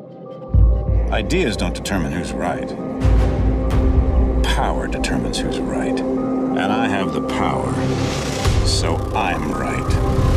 Ideas don't determine who's right. Power determines who's right. And I have the power, so I'm right.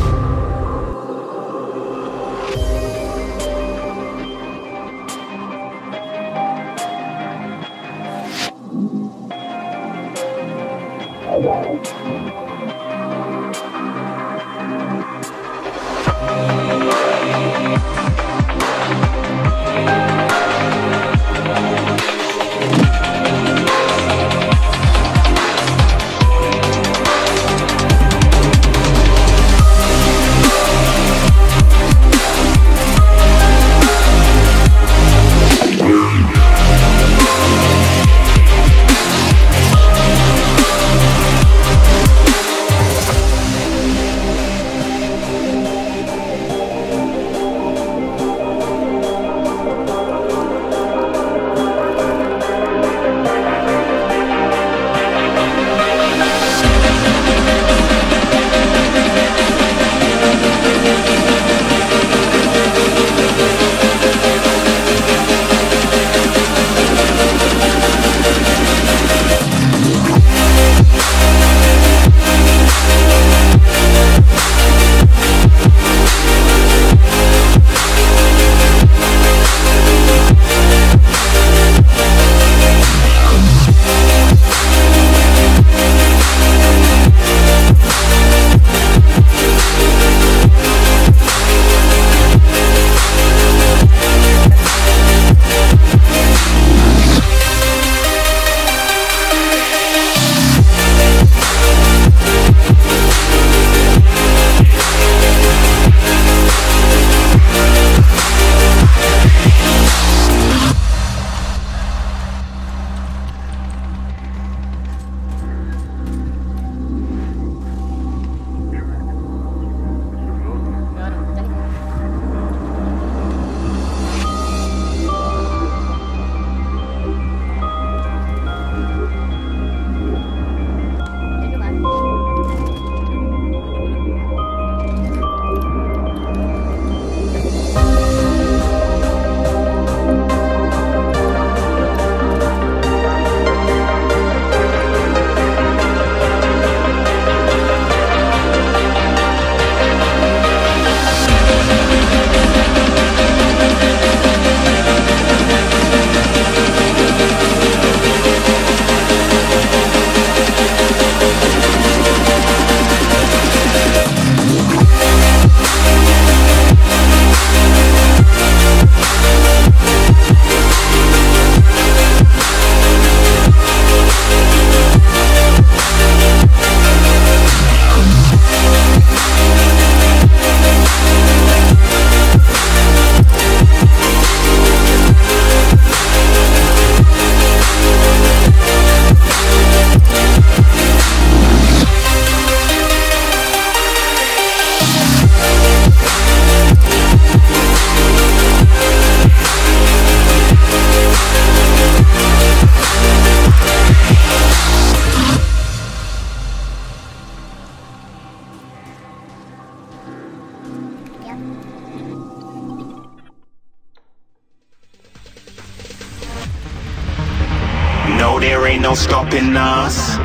No, there ain't no stopping us.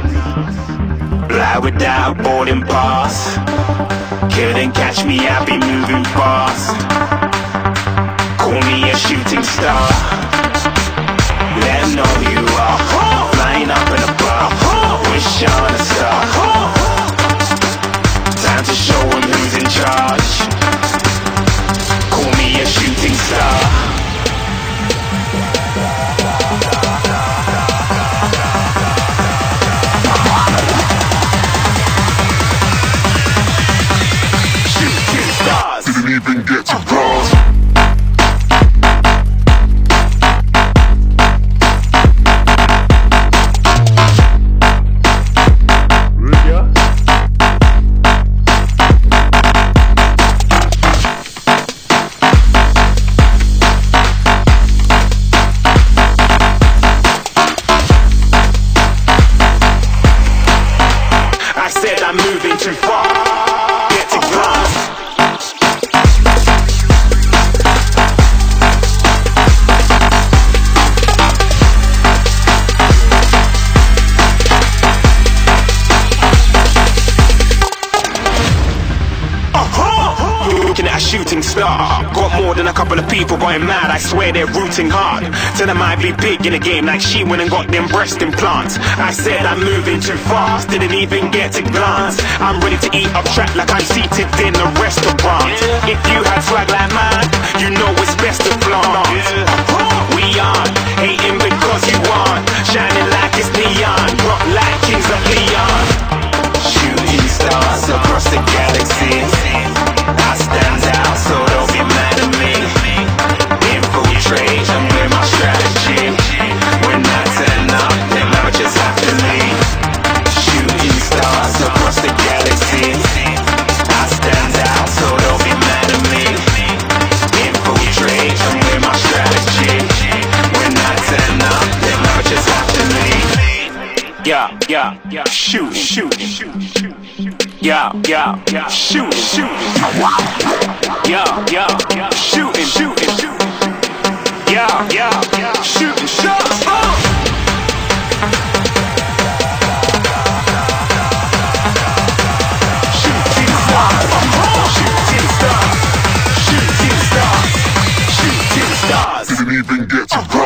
Fly without boarding pass. Couldn't catch me, I be moving fast. Call me a shooting star. Let 'em know who you are. Flying up in a bar. Wish on a star. Time to show 'em who's in charge. Call me a shooting star. Didn't even get to cross. and a couple of people going mad. I swear they're rooting hard. Said I might be big in the game like she went and got them breast implants. I said I'm moving too fast, didn't even get to glance. I'm ready to eat up track like I'm seated in a restaurant. If you had swag like mine, you know it's best to flaunt. We aren't hating because you aren't shining like it's neon, rock like kings of Leon. Shooting stars across the galaxy. I stand out, so don't be mad at me. Infiltrate, I'm with my strategy. When I turn up, then I just have to leave. Shooting stars across the galaxy. I stand out, so don't be mad at me. Infiltrate, I'm with my strategy. When I turn up, then I just have to leave. Yeah, shoot, yeah, shoot, yeah, shooting, yeah, shooting shots. Shooting stars. Didn't even get to